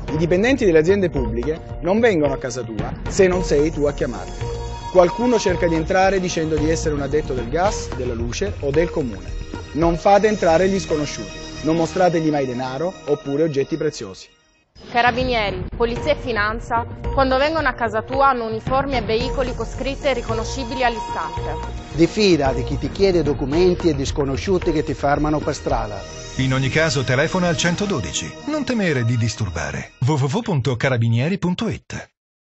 I dipendenti delle aziende pubbliche non vengono a casa tua se non sei tu a chiamarli. Qualcuno cerca di entrare dicendo di essere un addetto del gas, della luce o del comune. Non fate entrare gli sconosciuti, non mostrategli mai denaro oppure oggetti preziosi. Carabinieri, polizia e finanza, quando vengono a casa tua hanno uniformi e veicoli con scritte riconoscibili all'istante. Diffida di chi ti chiede documenti e di sconosciuti che ti fermano per strada. In ogni caso telefona al 112. Non temere di disturbare. www.carabinieri.it